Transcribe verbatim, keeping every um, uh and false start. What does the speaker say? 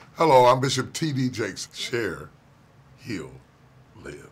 Hello, I'm Bishop T D Jakes. Share, heal, live.